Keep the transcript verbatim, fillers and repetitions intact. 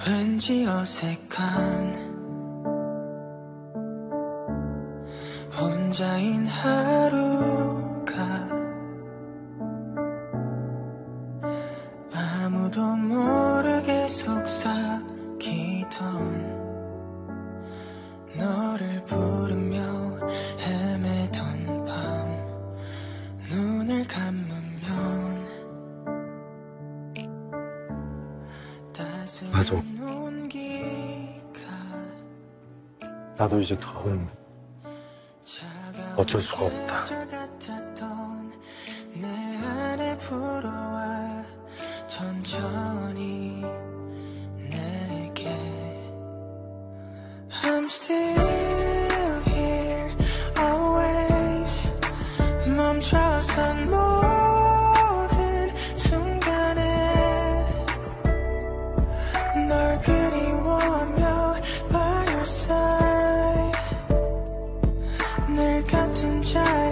왠지 어색한 혼자인 하루가 아무도 모르게 속삭이던 너를 부르며 헤매던 밤 눈을 감으면 나도 나도 이제 더는 어쩔 수가 없다. 내 안에 불어와 천천히 내게 I'm still here always 멈춰선 모든 순간에 널 그리워하며 by your side 늘 같은 자